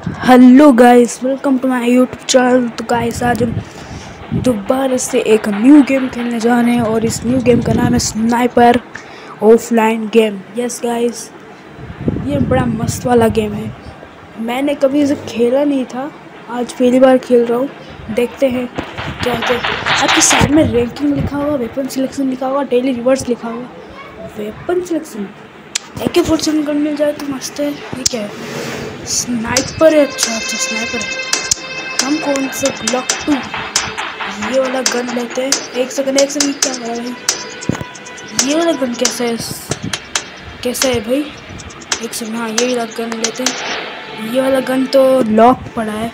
Hello guys, welcome to my YouTube channel. तो guys आज हम दोबारा से एक न्यू गेम खेलने जा रहे हैं और इस न्यू गेम का नाम है sniper offline game. Yes guys, ये बड़ा मस्त वाला गेम है। मैंने कभी इसे खेला नहीं था, आज पहली बार खेल रहा हूँ। देखते हैं क्या होता है। आपकी साइड में रैंकिंग लिखा होगा, वेपन सिलेक्शन लिखा होगा, डेली रिवर्स लिखा होगा। वेपन सिलेक्शन AK-47 गन मिल जाए तो मस्त है। ये क्या है? स्नाइपर है। अच्छा स्नाइपर है। हम कौन सा ग्लॉक 2 ये वाला गन लेते हैं। एक सेकंड क्या कर रहा है भाई? ये वाला गन कैसा है भाई? एक सेकंड, हाँ ये वाला गन लेते हैं। ये वाला गन तो लॉक पड़ा है।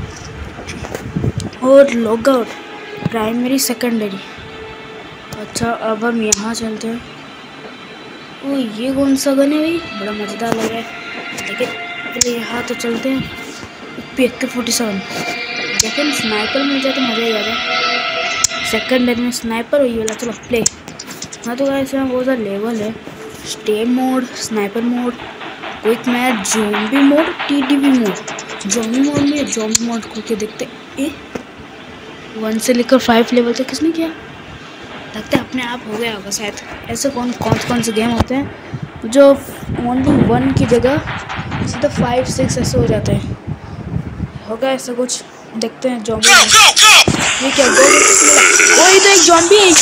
और लॉग आउट, प्राइमरी सेकेंडरी। अच्छा अब हम यहाँ चलते हैं। ओ ये कौन सा गन है भाई? बड़ा मज़ेदार लग रहा है। लेकिन पहले यहाँ तो चलते हैं। AK-47 लेकिन स्नाइपर मिल जाए तो मज़ा ही आ जाए। सेकंड में स्नाइपर हुई वाला। चलो प्ले। हाँ तो ऐसे में बहुत सारा लेवल है। Stay mode, sniper mode, quick match, zombie mode, TDV mode. Zombie mode में ज़ॉम्बी मोड खोल के देखते। 1 से लेकर 5 लेवल तक किसने किया? लगता है अपने आप हो गया होगा शायद। ऐसे कौन से गेम होते हैं जो ओनली 1 की जगह सीधा 5, 6 ऐसे हो जाते हैं? होगा ऐसा कुछ। देखते हैं ज़ॉम्बी। ये क्या ओए तो एक ज़ॉम्बी है।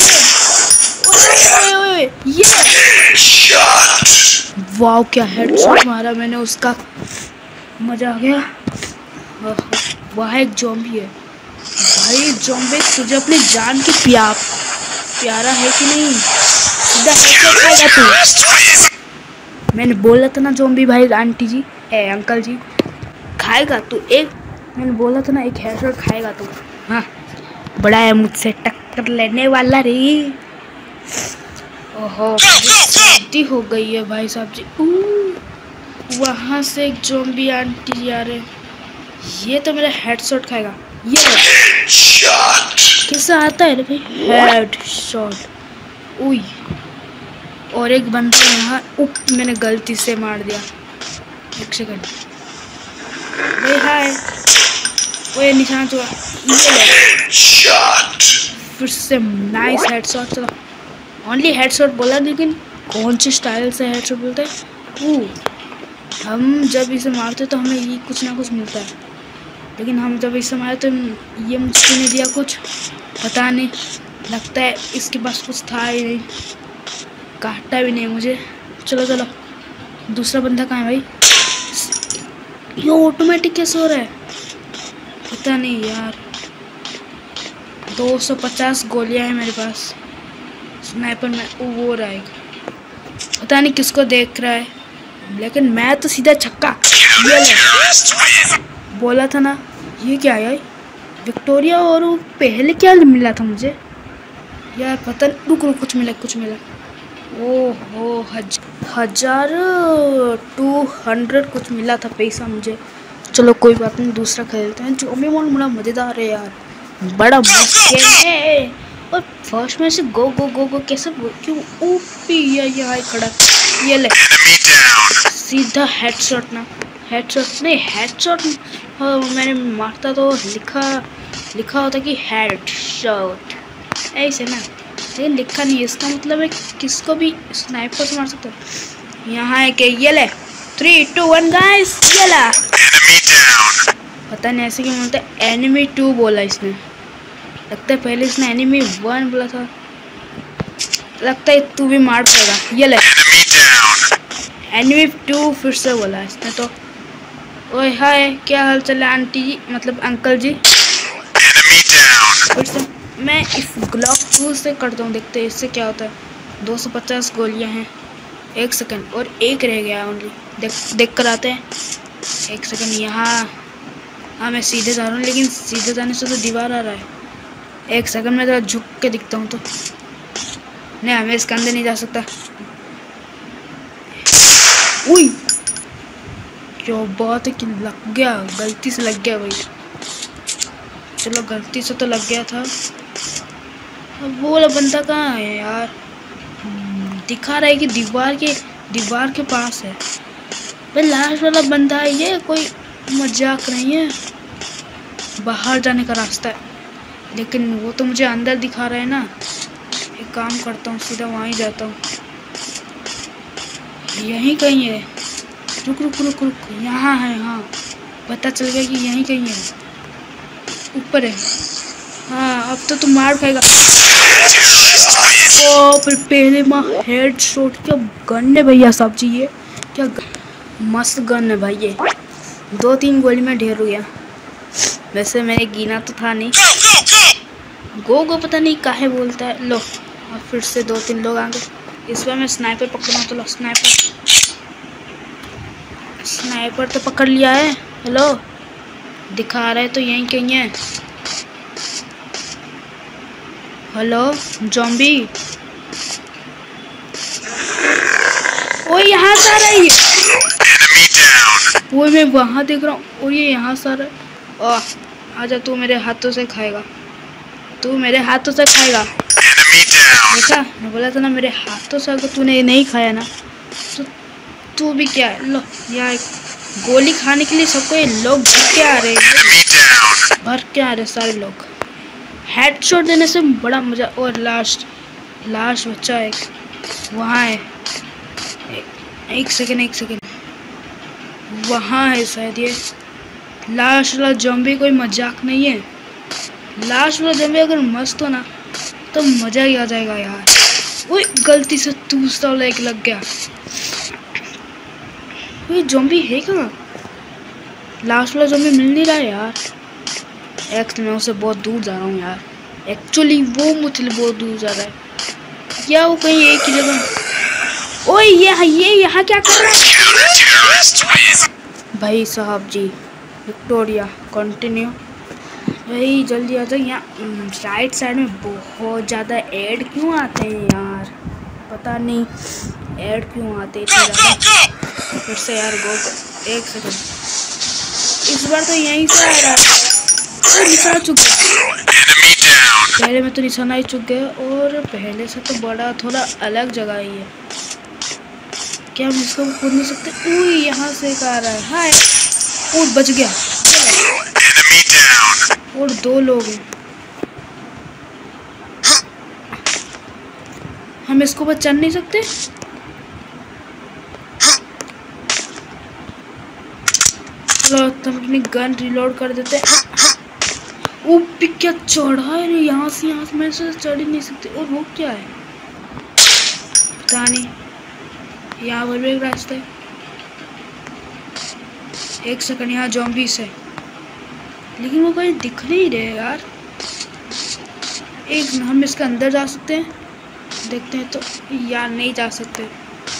ओए ये वाओ, क्या हेडशॉट मारा मैंने उसका। मजा आ गया। वहाँ एक ज़ॉम्बी है भाई। ज़ॉम्बी तुझे अपनी जान की प्यारा है कि नहीं? सीधा हेडशॉट खाएगा तू। मैंने बोला था ना ज़ॉम्बी भाई, आंटी जी अंकल जी खाएगा तू। मैंने बोला था ना एक हेडशॉट खाएगा तू। हाँ बड़ा है मुझसे टक्कर लेने वाला रे। ओहो शादी हो गई है भाई साहब जी। वहाँ से एक ज़ॉम्बी आंटी जी आ रहे। ये तो मेरा हेडशॉट खाएगा। ये कैसा आता है रे भाई? हेडशॉट। उई और एक बंदा यहाँ। मैंने गलती से मार दिया। एक सेकंड भाई। हाय वो निशान तो फिर से नाइस हेडशॉट। चलो ओनली हेडशॉट बोला, लेकिन कौन सी स्टाइल से हेडशॉट बोलते हैं? हम जब इसे मारते तो हमें ये कुछ ना कुछ मिलता है, लेकिन हम जब इसे मारे तो ये मुझको नहीं दिया कुछ। पता नहीं, लगता है इसके पास कुछ था ही नहीं, काटा भी नहीं मुझे। चलो दूसरा बंदा कहाँ है भाई? ये ऑटोमेटिक कैसे हो रहा है पता नहीं यार। 250 गोलियां हैं मेरे पास। स्नाइपर में वो रहेगा, पता नहीं किसको देख रहा है, लेकिन मैं तो सीधा छक्का। ये ले बोला था ना। ये क्या है विक्टोरिया? और वो पहले क्या मिला था मुझे यार? पता नहीं। रुक कुछ मिला। ओहो 1200 कुछ मिला था पैसा मुझे। चलो कोई बात नहीं, दूसरा खेलते हैं। ज़ॉम्बी मोड बड़ा मज़ेदार है यार, बड़ा मस्त गेम है। और फर्स्ट में से गो कैसे क्यों? ओपी ये आए खड़ा। ये ले सीधा हेडशॉट ना। हेडशॉट नहीं, हेडशॉट। हाँ मैंने मारता तो लिखा होता कि हेडशॉट ऐसे ना, लेकिन लिखा नहीं है। इसका मतलब है किसको भी स्नाइपर से मार सकते हो। यहाँ है कि ये ले 3, 2, 1 गाइस। ये ला पता नहीं ऐसे क्यों बोलते हैं। एनिमी 2 बोला इसने। लगता है पहले इसने एनिमी 1 बोला था। लगता है तू भी मार पाएगा। ये ले एनिमी 2 फिर से बोला इसने तो। ओए हाय, क्या हाल चल है आंटी जी, मतलब अंकल जी? फिर से मैं इस ग्लॉक 2 से करता हूँ, देखते हैं इससे क्या होता है। 250 गोलियाँ हैं। एक सेकंड और एक रह गया ओनली। देख कर आते हैं। एक सेकंड यहाँ। हाँ मैं सीधे जा रहा हूँ, लेकिन सीधे जाने से तो दीवार आ रहा है। एक सेकंड में ज़रा झुक के दिखता हूँ तो। नहीं हमें इसके अंदर नहीं जा सकता। उई क्या बात है कि लग गया, गलती से लग गया भाई। चलो गलती से तो लग गया था। अब वो वाला बंदा कहाँ है यार? दिखा रहा है कि दीवार के पास है। भाई लास्ट वाला बंदा है ये कोई मजाक नहीं है, बाहर जाने का रास्ता है, लेकिन वो तो मुझे अंदर दिखा रहा है ना। एक काम करता हूँ, सीधा वहाँ ही जाता हूँ। यहीं कहीं है। रुक रुक रुक रुक, यहाँ है। हाँ पता चल गया कि यहीं कहीं है, ऊपर है। हाँ अब तो तुम मार खाएगा। ओ फिर पहले माँ हेड शॉट। क्या गन है भैया साहब जी, ये क्या मस्त गन है भाई। ये 2-3 गोली में ढेर हो गया। वैसे मैंने गिना तो था नहीं। गो गो पता नहीं काहे बोलता है। लो अब फिर से 2-3 लोग आ गए। इस बार मैं स्नाइपर पकड़ा। तो लो स्नाइपर तो पकड़ लिया है। हेलो दिखा रहा है तो यहीं कहीं है। हेलो ज़ॉम्बी, वो यहाँ से आ रहा है। वो मैं वहाँ देख रहा हूँ और ये यहाँ से आ रहा है। ओह आजा, तू मेरे हाथों से खाएगा, तू मेरे हाथों से खाएगा। देखा मैं बोला था ना, मेरे हाथों से अगर तूने नहीं खाया ना तो तू भी क्या है। लो यहाँ एक गोली खाने के लिए सबको ये लोग भर के आ रहे हैं, सारे लोग। हेडशॉट देने से बड़ा मजा। और लास्ट बच्चा एक वहाँ है। एक सेकेंड वहाँ है शायद। ये लास्ट वाला ज़ॉम्बी कोई मजाक नहीं है। लास्ट वाला ज़ॉम्बी अगर मस्त हो ना तो मज़ा ही आ जाएगा यार। वो गलती से दूसरा वाला एक लग गया। ये ज़ॉम्बी है कहाँ? लास्ट वाला ज़ॉम्बी मिल नहीं रहा है यार। मैं उससे बहुत दूर जा रहा हूँ यार। एक्चुअली वो मुझसे बहुत दूर जा रहा है, या वो कहीं एक ही जगह। ओए ये यहाँ क्या कर रहा है भाई साहब जी? विक्टोरिया कंटिन्यू भाई, जल्दी आ जाओ। यहाँ राइट साइड में बहुत ज़्यादा ऐड क्यों आते हैं यार, पता नहीं ऐड क्यों आते हैं इतने ज़्यादा। फिर से यार गो, एक सेकंड। इस बार तो यहीं से आ रहा है। निशाना चुक गया, पहले में तो निशाना ही चुक गया। और पहले से तो बड़ा थोड़ा अलग जगह ही है। क्या हम इसको कूद नहीं सकते? ओह यहाँ से एक आ रहा है। हाय और बच गया। और 2 लोग हैं। हम इसको बचा नहीं सकते। चलो तुम अपनी गन रिलोड कर देते। वो भी क्या चढ़ा है रे, यहाँ से मैं से चढ़ ही नहीं सकती। और वो क्या है पता नहीं। यहाँ पर भी एक रास्ता है। एक सेकंड, यहाँ ज़ॉम्बीज़ है लेकिन वो कहीं दिख नहीं रहे यार। एक हम इसके अंदर जा सकते हैं, देखते हैं तो। यार नहीं जा सकते,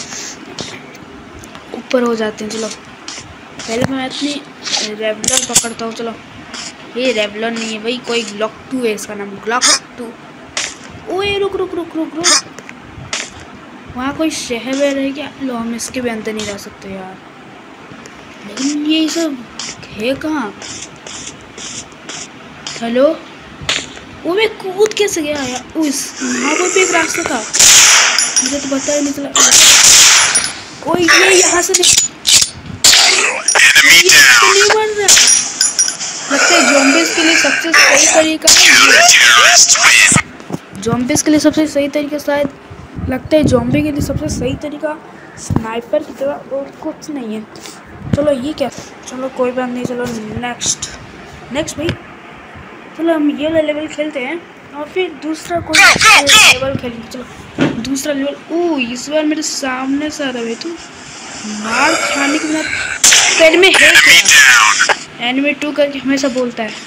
ऊपर हो जाते हैं। चलो पहले मैं अपनी रेवलर पकड़ता हूँ। चलो ये रेवलर नहीं है भाई, कोई ग्लॉक 2 है इसका नाम, ग्लॉक 2। ओए रुक रुक रुक रुक रुक, वहाँ कोई शहर है क्या? लो हम इसके भी अंदर नहीं जा सकते यार। लेकिन ये सब है कहाँ? हेलो, वो मैं कूद कैसे गया यार? वहाँ पर भी एक रास्ता था, मुझे तो पता ही नहीं चला। ओए ये यहाँ से नहीं बन रहा। लगता है ज़ॉम्बीज़ के लिए सबसे सही तरीका शायद लगता है ज़ॉम्बी के लिए सबसे सही तरीका स्नाइपर की तरह और कुछ नहीं है। चलो ये क्या, चलो कोई बात नहीं। चलो नेक्स्ट भाई, चलो हम ये लेवल खेलते हैं और फिर दूसरा कोई लेवल खेलेंगे। चलो दूसरा लेवल। इस बार मेरे सामने से आ रहा है तू, मार खाने के बाद पहले में है एनिमी 2 करके हमेशा बोलता है।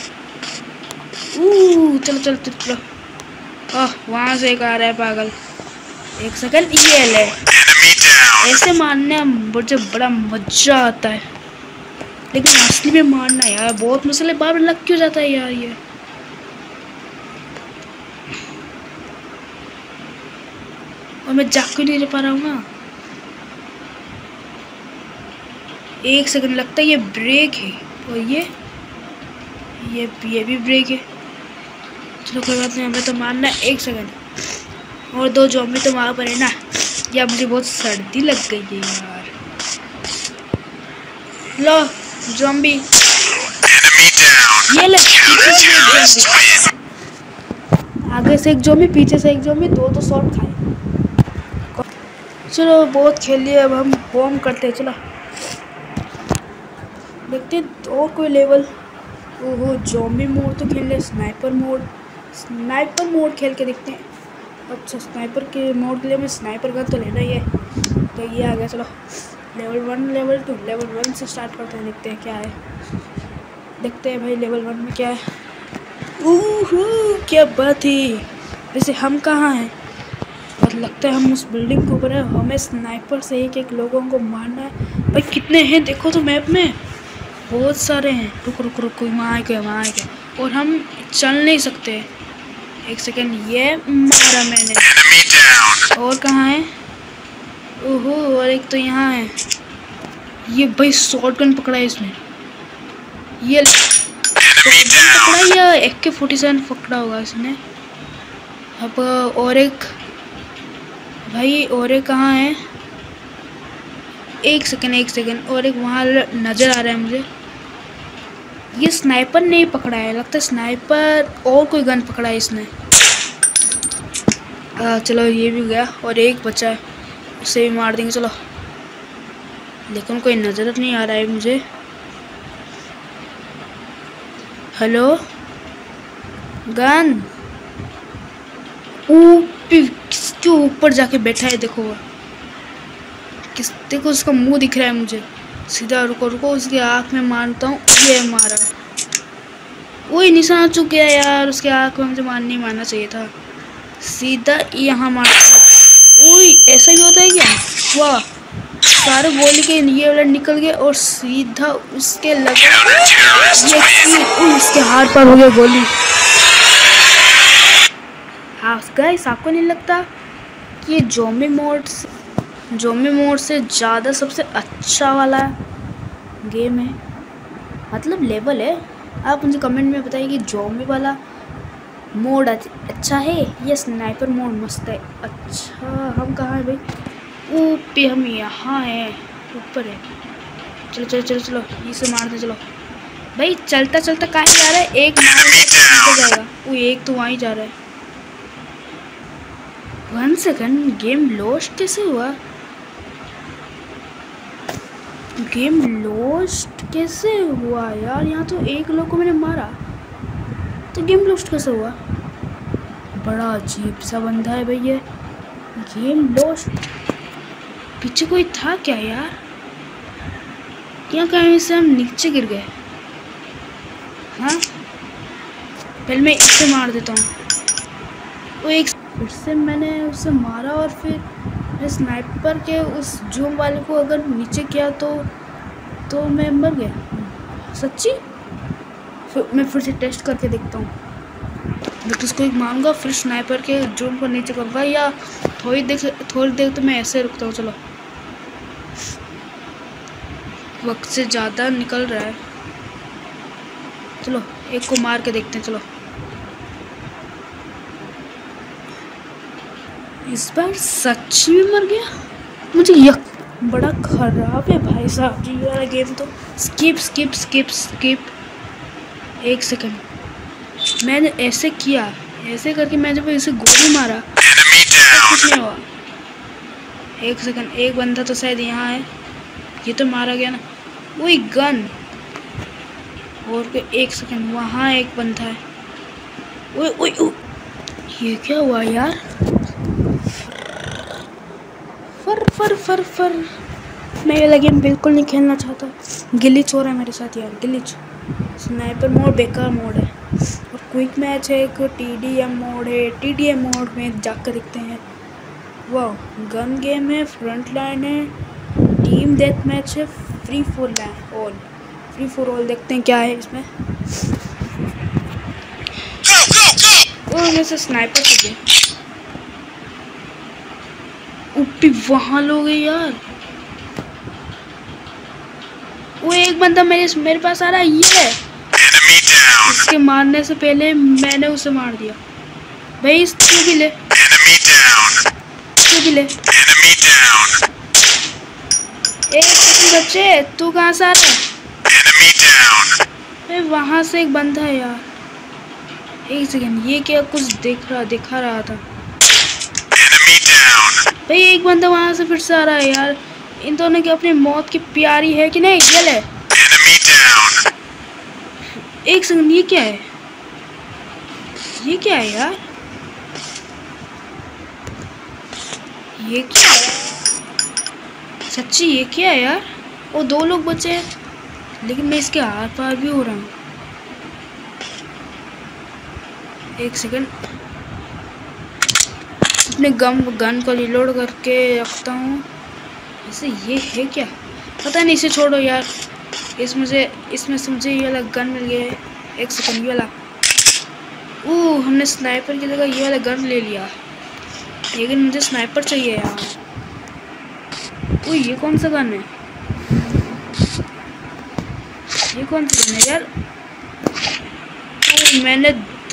चलो वहाँ से एक आ रहा है पागल। एक सेकंड, ये ले, ऐसे मारने मुझे बड़ा मजा आता है, लेकिन असली में मारना यार बहुत मसले। बार लग क्यों जाता है यार ये? और मैं जा क्यों नहीं पा रहा हूँ ना? एक सेकंड, लगता है ये ब्रेक है। और ये भी ब्रेक है। चलो कोई बात नहीं, हमें तो मारना है। एक सेकंड, और 2 ज़ॉम्बी तो वहाँ पर है ना। या मुझे बहुत सर्दी लग गई है यार। लो ज़ॉम्बी ये ले, आगे से एक ज़ॉम्बी, पीछे से एक ज़ॉम्बी, दो शॉट खाए। चलो बहुत खेल लिए, अब हम होम करते हैं। चलो देखते हैं और कोई लेवल। ओहो ज़ॉम्बी मोड तो खेल ले, स्नाइपर मोड खेल के देखते हैं। अच्छा स्नाइपर के मोड के लिए मैं स्नाइपर का तो लेना ही है, तो ये आ गया। चलो लेवल 1 लेवल 2 लेवल 1 से स्टार्ट करते हैं, देखते हैं क्या है। देखते हैं भाई लेवल 1 में क्या है। ओहो क्या बात है। वैसे हम कहाँ हैं, और लगता है हम उस बिल्डिंग के ऊपर है। हमें स्नाइपर से एक लोगों को मारना है। भाई कितने हैं देखो तो, मैप में बहुत सारे हैं। रुक रुक रुक, वहाँ आ गए और हम चल नहीं सकते। एक सेकेंड, ये मारा मैंने। और कहाँ है, ओहो और एक तो यहाँ है। ये भाई शॉटगन पकड़ा है इसने, ये पकड़ा या AK-47 पकड़ा होगा इसने। अब और एक भाई, और एक कहाँ है, एक सेकेंड और एक वहाँ नज़र आ रहा है मुझे। ये स्नाइपर नहीं पकड़ा है, लगता है स्नाइपर और कोई गन पकड़ा है इसने। चलो ये भी गया और एक बचा है, उसे भी मार देंगे। चलो लेकिन कोई नज़र नहीं आ रहा है मुझे। हेलो गन, किसके ऊपर जाके बैठा है देखो, देखो उसका मुंह दिख रहा है मुझे सीधा। रुको उसके आँख में मारता हूँ। ये मारा, वही निशान चुक गया यार। उसके आँख में मुझे नहीं मारना चाहिए था, सीधा यहाँ मारता। ओए ऐसा ही होता है क्या, वाह। सारे गोली के ये वाला निकल गए और सीधा उसके लगा, ये उसके हाथ पर हो गया गोली। हाँ गाइस, आपको नहीं लगता कि ये ज़ॉम्बी मोड से ज़्यादा सबसे अच्छा वाला गेम है, मतलब लेवल है। आप मुझे कमेंट में बताइए कि ज़ॉम्बी वाला मोड अच्छा है या स्नाइपर मोड मस्त है। अच्छा हम कहाँ हैं भाई, ऊपर हम यहाँ हैं, ऊपर है। चलो इसे मार दे। चलो भाई चलता कहाँ जा रहा है, एक मार जाएगा। वो एक तो वहाँ ही जा रहा है। 1 सेकंड, गेम लॉस्ट कैसे हुआ, यार। यहाँ तो एक लोग को मैंने मारा तो गेम लॉस्ट कैसे हुआ, बड़ा अजीब सा बंदा है भाई ये। गेम लॉस्ट, पीछे कोई था क्या यार, क्या कहीं से हम नीचे गिर गए। हाँ पहले मैं इसे मार देता हूँ। वो एक फिर से मैंने उसे मारा और फिर स्नाइपर के उस जूम वाले को अगर नीचे किया तो मैं मर गया सच्ची। मैं फिर से टेस्ट करके देखता हूँ। मैं तो उसको एक मारूंगा, फिर स्नाइपर के जूम को नीचे करूँगा, या थोड़ी देर तो मैं ऐसे रुकता हूँ। चलो वक्त से ज़्यादा निकल रहा है, चलो एक को मार के देखते हैं। चलो इस बार सच में मर गया, मुझे बड़ा खराब है भाई साहब जी वाला गेम तो। स्किप। एक सेकंड, मैंने ऐसे किया, ऐसे करके मैं जब इसे गोली मारा कुछ नहीं हुआ। एक सेकंड, एक बंदा तो शायद यहाँ है, ये तो मारा गया ना, वही गन। और एक सेकंड, वहाँ एक बंदा है। ओए ये क्या हुआ यार, फर मैं ये गेम बिल्कुल नहीं खेलना चाहता। गिलिच हो रहा है मेरे साथ यार, गिलिच। स्नाइपर मोड बेकार मोड है, और क्विक मैच है, एक TDM मोड है। TDM मोड में जाकर देखते हैं। वाह गन गेम है, फ्रंट लाइन है, टीम डेथ मैच है, फ्री फॉर ऑल देखते हैं क्या है इसमें। और वैसे स्नाइपर से गए ऊपी, वहाँ लोग हैं यार। वो एक बंदा मेरे पास आ रहा है, ये इसके मारने से पहले मैंने उसे मार दिया भाई। तू भी ले। एक सेकंड बच्चे, तू कहाँ से आ रहा है? वहां से एक बंदा है यार। एक सेकंड, ये क्या कुछ दिखा रहा था भाई। एक बंदा वहां से फिर से आ रहा है यार। इन दोनों की अपनी मौत की प्यारी है कि नहीं? ये ले। एक सेकंड, ये क्या है? ये क्या है यार? ये क्या है सच्ची? ये क्या है यार? वो दो लोग बचे हैं, लेकिन मैं इसके आर पार भी हो रहा हूँ। एक सेकंड, अपने गन को रिलोड करके रखता हूँ। वैसे ये है क्या? पता नहीं, इसे छोड़ो यार। इसमें से मुझे ये वाला गन मिल गया है। एक सेकंड, ये वाला। हमने स्नाइपर की जगह ये वाला गन ले लिया, लेकिन मुझे स्नाइपर चाहिए यार। ये कौन सा गन है? ये कौन सा गन है यार? मैंने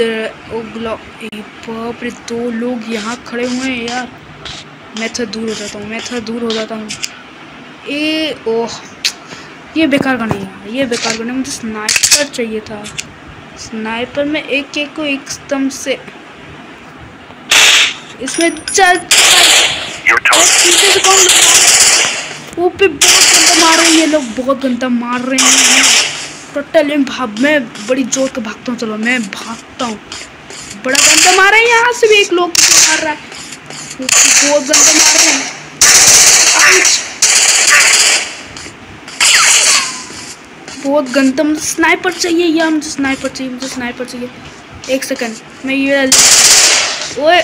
बाप रे, दो लोग यहाँ खड़े हुए हैं यार। मैं थोड़ा दूर हो जाता हूँ। ओह, ये बेकार गन है यार, ये बेकार गन है। मुझे स्नाइपर चाहिए था। स्नाइपर में एक को एकदम से इसमें चल। पीछे से कौन? वो पे बहुत गंदा मार रहे हैं ये लोग, बहुत गंदा मार रहे हैं टोटल। मैं बड़ी जोर के भागता हूँ। चलो मैं भागता हूँ। बड़ा गंदा मार रहे हैं। यहाँ से भी एक लोग मार रहा है, बहुत गंदा मार रहे हैं। बहुत गंदा। मुझे स्नाइपर चाहिए यार, मुझे स्नाइपर चाहिए। एक सेकंड, मैं ये ओए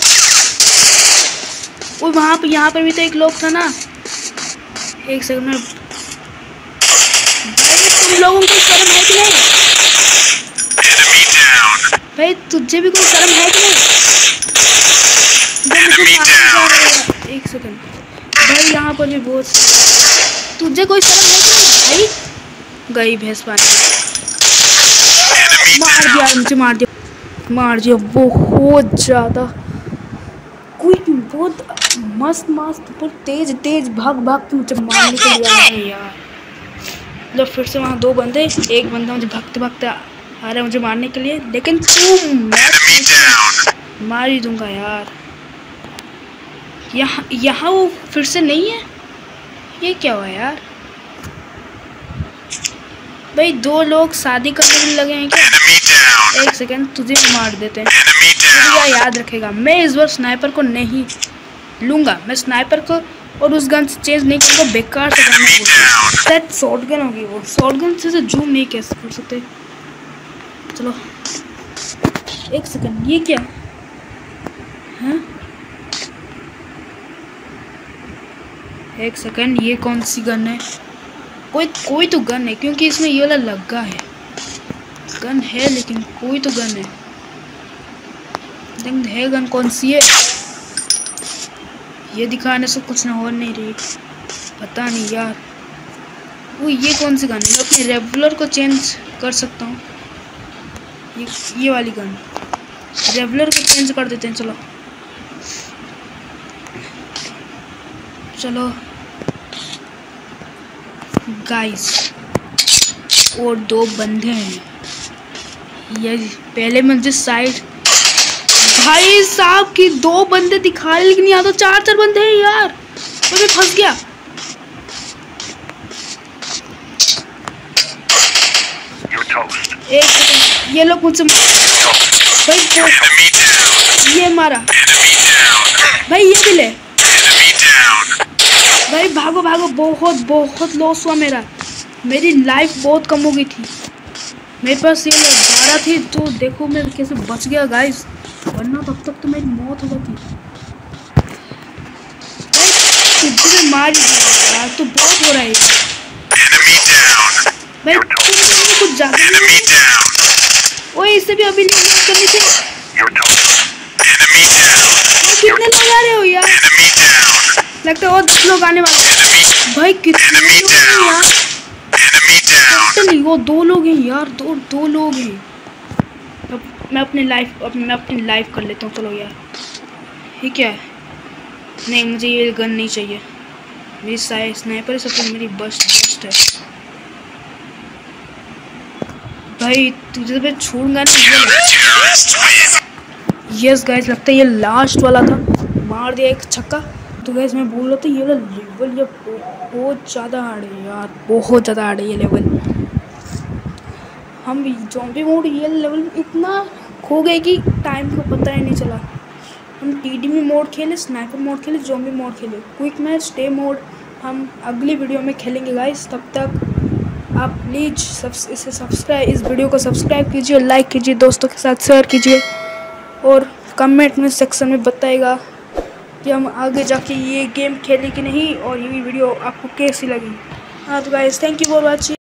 वहाँ पे, यहाँ पर भी तो एक लोग था ना। एक सेकंड में। भाई तुम लोगों को शर्म है कि नहीं? भाई तुझे भी कोई शर्म है कि नहीं? एक सेकंड भाई, यहाँ पर भी बहुत। तुझे कोई शर्म है कि नहीं भाई? गई भैंस पानी। मार दिया बहुत ज़्यादा। कोई भी बहुत मस्त बहुत तेज भाग के मुझे मारने के लिए आया है यार। मतलब फिर से वहाँ दो बंदे, एक बंदा मुझे भागते आ रहा है मुझे मारने के लिए, लेकिन मैं मार ही दूंगा यार। यहाँ वो फिर से नहीं है। ये क्या हुआ यार? भाई दो लोग शादी करने में लगे हैं क्या? एक सेकंड, तुझे मार देते हैं। मुझे याद रखेगा, मैं इस बार स्नाइपर को नहीं लूँगा। मैं स्नाइपर को और उस गन से चेंज नहीं करूँगा। बेकार से गन शायद शॉटगन होगी। वो शॉटगन से जूम नहीं कैसे कर सकते। चलो एक सेकंड, ये क्या है? एक सेकंड, ये कौन सी गन है? कोई तो गन है, क्योंकि इसमें ये वाला लगा है। गन है, लेकिन कोई तो गन है। लेकिन है गन कौन सी है? ये दिखाने से कुछ ना हो नहीं रही, पता नहीं यार। ये कौन सी गन है? मैं अपने रेवलर को चेंज कर सकता हूँ। ये वाली गन, रेवलर को चेंज कर देते हैं। चलो गाइस, और दो बंदे हैं ये पहले मुझे साइड। भाई साहब की दो बंदे दिखा रहे, लेकिन यहाँ तो चार बंदे हैं यार। मैं फंस गया। एक सेकंड, ये लोग मुझसे भाई ये मारा भाई, ये भी ले भाई। भागो बहुत लॉस हुआ मेरा। मेरी लाइफ बहुत कम हो गई थी। मेरे पास ये 12 थी, तो देखो मैं कैसे बच गया गाइस, वरना तब तक तो मेरी मौत हो जाती। तुझे मार यार, तो बहुत हो रहा है भाई। तुम कुछ ज्यादा ओए, इससे भी अभी नहीं करनी थी। कितने लोग आ रहे हो यार? लगता है और 10 लोग आने वाले। भाई कितने लोग हैं यार? नहीं, वो दो लोग हैं यार, दो लोग हैं। अब मैं अपनी लाइफ कर लेता हूँ। चलो यार, ये क्या है? नहीं, मुझे ये गन नहीं चाहिए। मेरी स्नाइपर सबसे मेरी बेस्ट है। भाई तुझे तो छोड़ूंगा नहीं। यस गाइस, लगता है ये लास्ट वाला था। मार दिया एक छक्का। तो गाइस मैं बोल रहा था ये वाला लेवल ये बहुत ज़्यादा हार्ड है यार, बहुत ज़्यादा हार्ड है ये लेवल। हम ज़ॉम्बी मोड ये लेवल इतना खो गए कि टाइम को पता ही नहीं चला। हम टीडीमी मोड खेले, स्नाइपर मोड खेले, ज़ॉम्बी मोड खेले, क्विक मैच, स्टे मोड हम अगली वीडियो में खेलेंगे गाइस। तब तक आप प्लीज़ इस वीडियो को सब्सक्राइब कीजिए, लाइक कीजिए, दोस्तों के साथ शेयर कीजिए और कमेंट में सेक्शन में बताइएगा कि हम आगे जाके ये गेम खेलें कि नहीं और ये वीडियो आपको कैसी लगी। हाँ तो guys, thank you for watching.